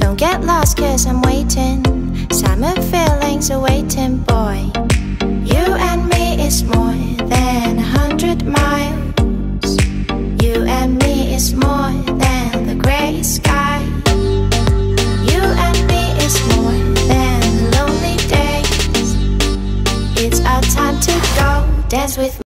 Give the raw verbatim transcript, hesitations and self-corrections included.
Don't get lost cause I'm waiting. Summer feelings are waiting, boy. You and me is more than a hundred miles. You and me is more than the gray sky.